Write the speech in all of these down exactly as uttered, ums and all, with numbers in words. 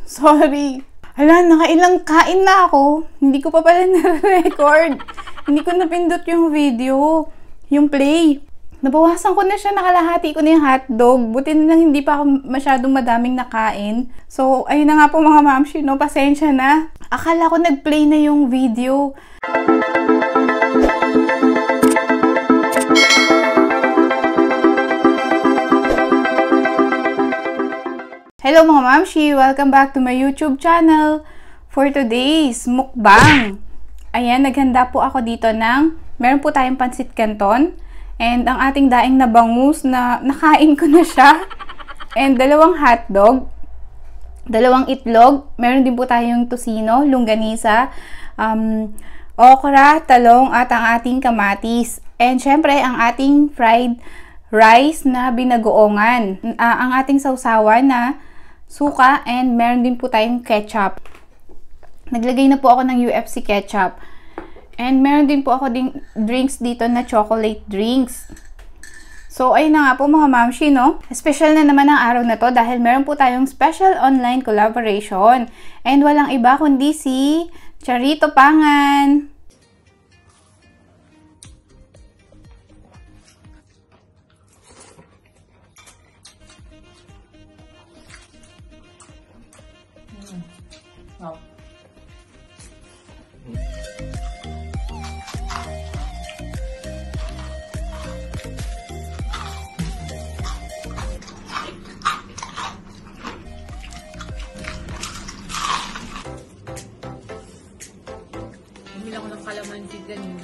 Sorry. Hala, nakailang kain na ako. Hindi ko pa pala na-record. Hindi ko napindot yung video. Yung play. Nabawasan ko na siya, nakalahati ko na yung hotdog. Buti na lang hindi pa ako masyadong madaming nakain. So, ayun na nga po mga mamshi, no? Pasensya na. Akala ko nag-play na yung video. Hello mga mamshi! Welcome back to my YouTube channel. For today's mukbang. Ayan, naghanda po ako dito ng, meron po tayong pansit canton. And ang ating daing na bangus na nakain ko na siya. And dalawang hotdog. Dalawang itlog. Meron din po tayong tosino, longganisa, um, okra, talong at ang ating kamatis. And syempre, ang ating fried rice na binagoongan. Uh, ang ating sausawan na suka, and meron din po tayong ketchup. Naglagay na po ako ng U F C ketchup. And meron din po ako ding drinks dito na chocolate drinks. So, ayun na nga po mga mamshi, no? Special na naman ang araw na to dahil meron po tayong special online collaboration. And walang iba kundi si Charito Pangan. Wow. Bumili ako ng kalamansi ganina.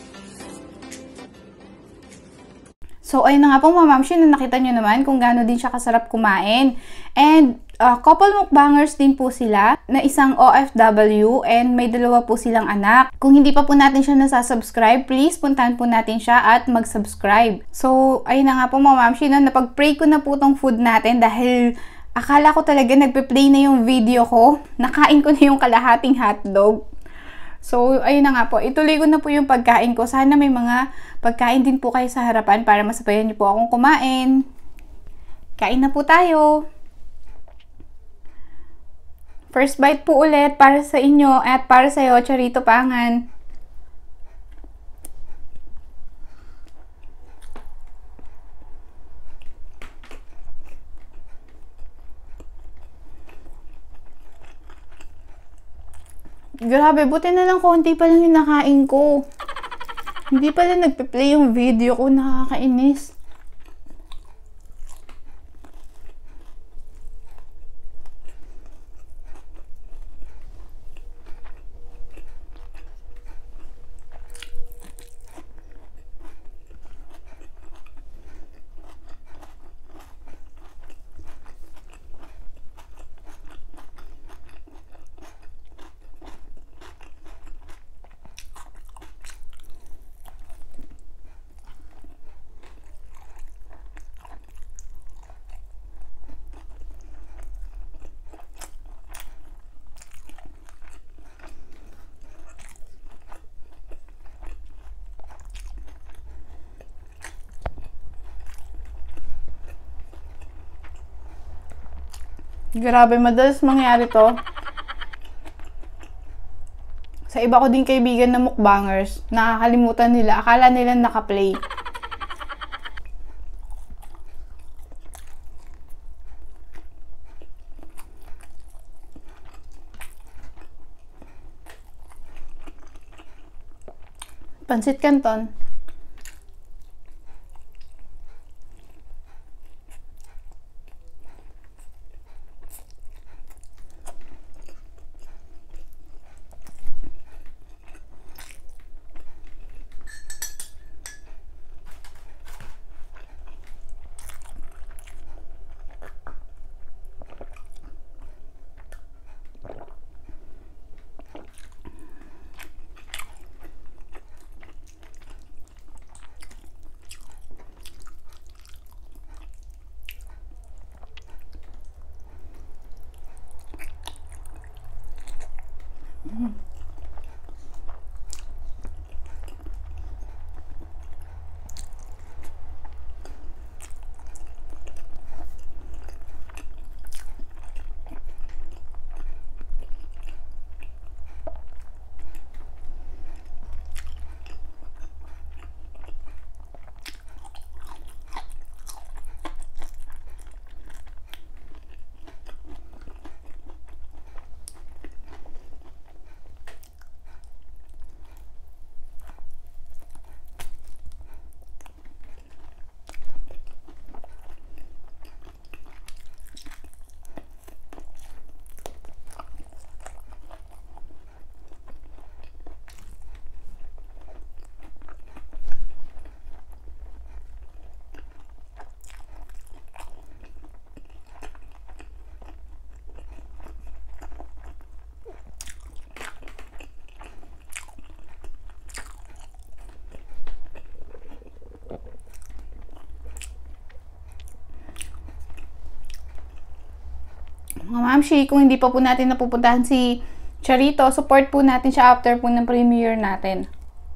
So, ayun na nga po mga mamshi, na nakita nyo naman kung gaano din siya kasarap kumain. And, uh, couple mukbangers din po sila, na isang O F W, and may dalawa po silang anak. Kung hindi pa po natin siya nasasubscribe, please puntahan po natin siya at mag-subscribe. So, ayun na nga po mga mamshi, no, napag-pray ko na po tong food natin dahil akala ko talaga nagpe-play na yung video ko. Nakain ko na yung kalahating hotdog. So, ayun na nga po. Ituloy ko na po yung pagkain ko. Sana may mga pagkain din po kayo sa harapan para masabayan niyo po akong kumain. Kain na po tayo. First bite po ulit para sa inyo at para sa iyo, Charito Pangan. Grabe, buti na lang konti pa lang yung nakain ko. Hindi pala nagpe-play yung video ko, nakakainis. Grabe, madalas mangyari to. Sa iba ko din kaibigan na mukbangers, nakakalimutan nila. Akala nila nakaplay. Pansit canton. Mm. Mga mamshi, kung hindi pa po natin napupuntahan si Charito, support po natin siya after po ng premiere natin.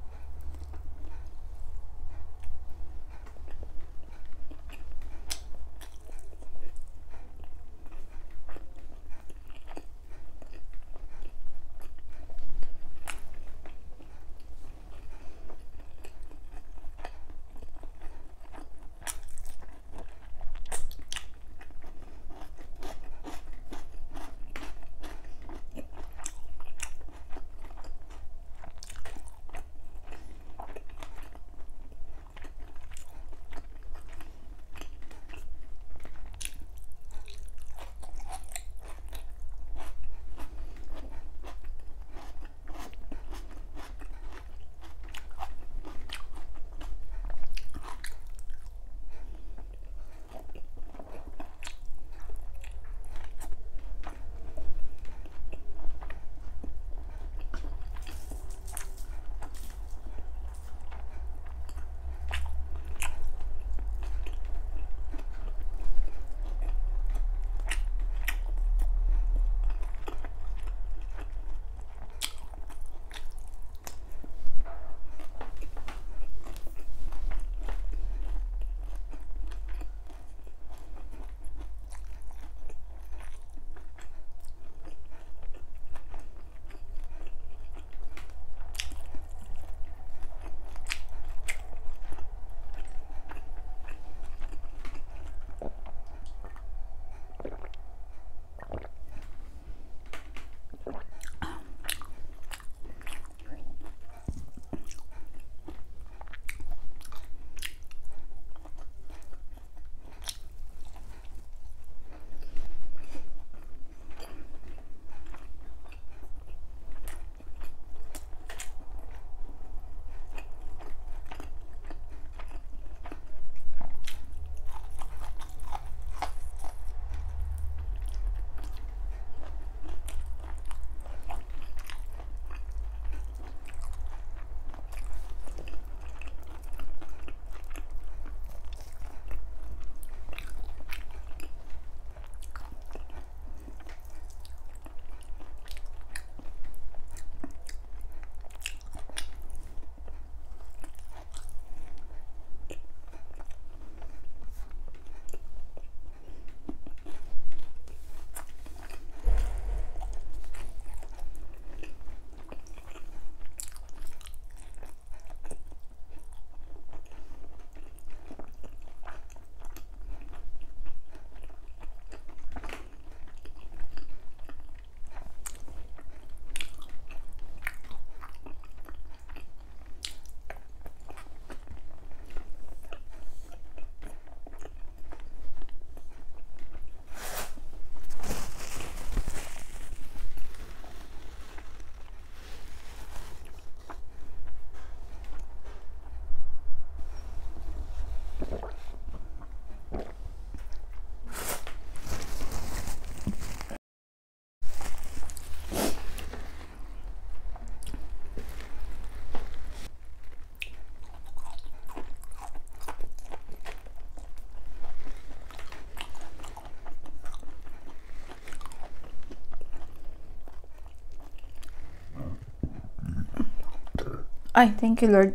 Ay, thank you, Lord.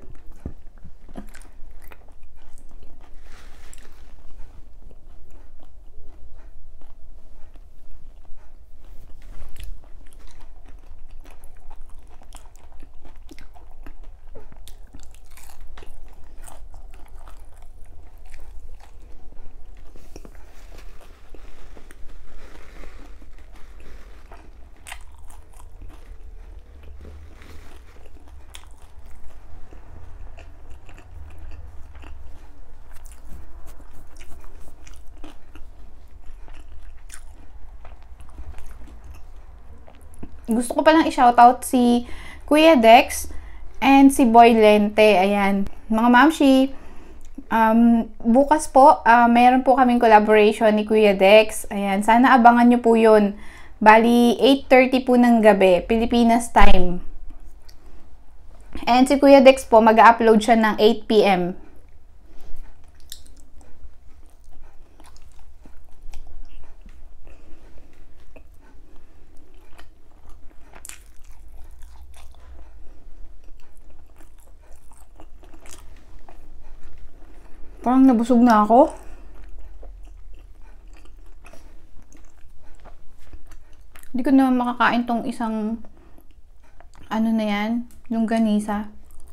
Gusto ko palang i-shoutout si Kuya Dex and si Boy Lente. Ayan. Mga mamshi, um, bukas po, uh, mayroon po kaming collaboration ni Kuya Dex. Ayan. Sana abangan nyo po yun. Bali, eight thirty po ng gabi, Pilipinas time. And si Kuya Dex po, mag-upload siya ng eight p m Parang nabusog na ako. Hindi ko na makakain tong isang ano na yan, yung ganisa.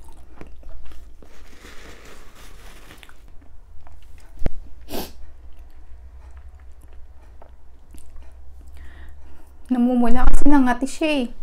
Namumula kasi nangati siya eh.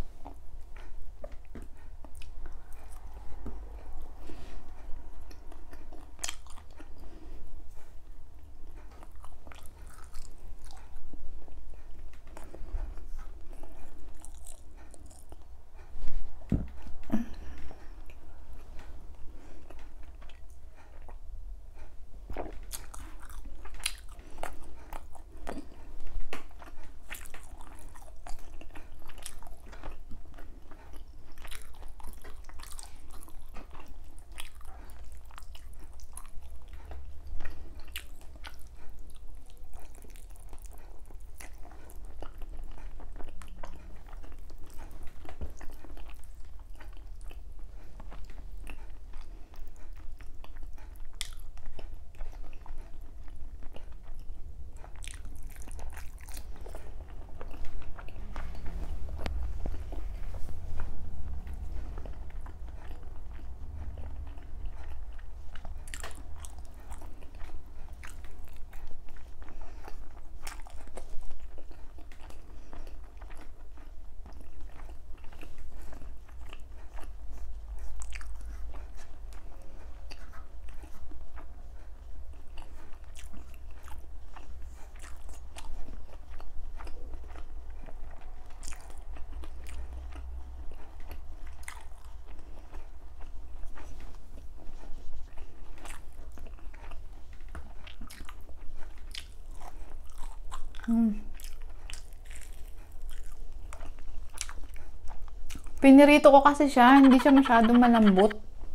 Hmm. Pinirito ko kasi siya, hindi siya masyadong malambot.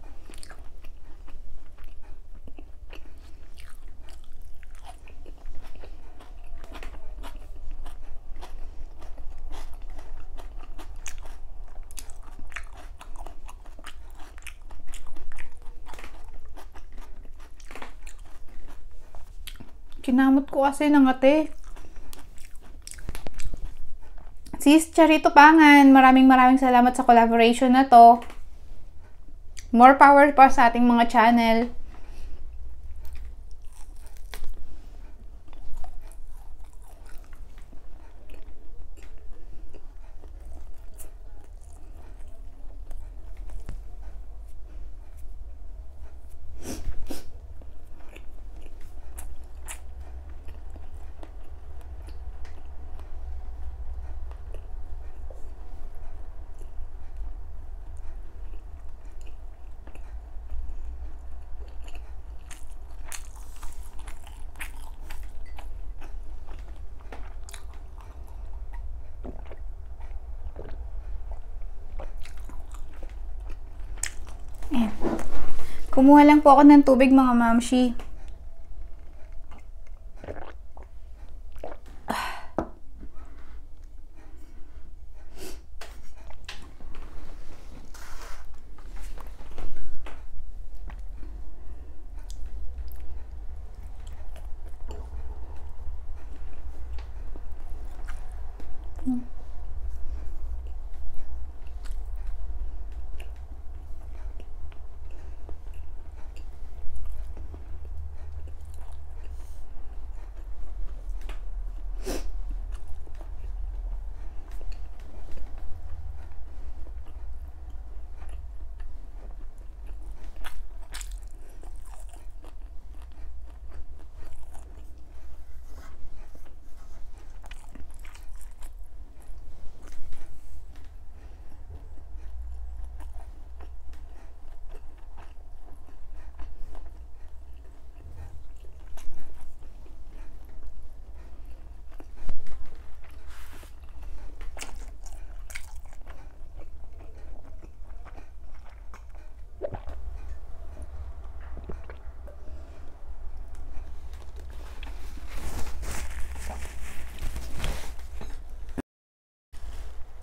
Kinamot ko kasi ng ate. Sis Charito Pangan, maraming maraming salamat sa collaboration na to. More power pa sa ating mga channel. Ayan. Kumuha lang po ako ng tubig mga mamshi. Hmm.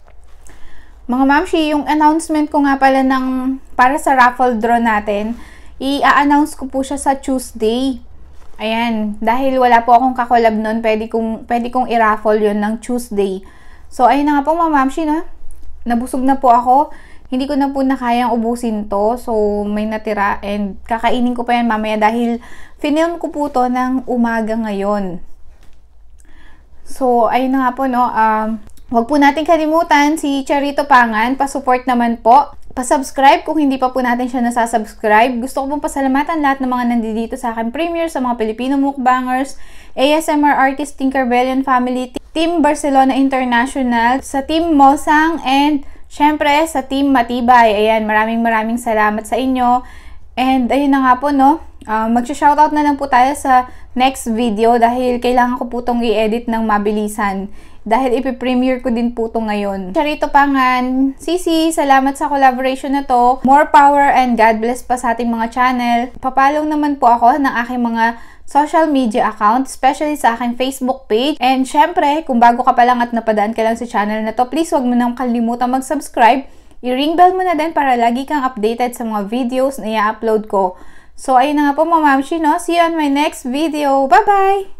Mga mamshi, yung announcement ko nga pala ng para sa raffle draw natin, i-announce ko po siya sa Tuesday. Ayan, dahil wala po akong kakolab nun, pwede kong, pwede kong i-raffle yun ng Tuesday. So, ayun na nga po mga mamshi, no? Nabusog na po ako. Hindi ko na po na kayang ubusin to. So, may natira and kakainin ko pa yan mamaya dahil finilm ko po to ng umaga ngayon. So, ayun na nga po, no? Um, huwag po natin kalimutan si Charito Pangan. Pa-support naman po. Pa-subscribe kung hindi pa po natin siya nasasubscribe. Gusto ko pong pasalamatan lahat ng mga nandito sa akin premiere, sa mga Filipino mukbangers, A S M R artist, Tinkerbellion family, Team Barcelona International, sa Team Mosang, and syempre sa Team Matibay. Ayan, maraming maraming salamat sa inyo. And ayun na nga po, no? Uh, Mag-shoutout na lang po tayo sa next video dahil kailangan ko po itong i-edit ng mabilisan. Dahil ipipremiere ko din po ito ngayon. Charito Pangan, Sisi, salamat sa collaboration na to. More power and God bless pa sa ating mga channel. Papalong naman po ako ng aking mga social media account, especially sa aking Facebook page. And syempre, kung bago ka pa lang at napadaan ka lang sa channel na to, please wag mo nang kalimutan mag-subscribe. I-ring bell mo na din para lagi kang updated sa mga videos na i-upload ko. So, ayun na nga po mga mamshi, no? See you on my next video. Bye-bye!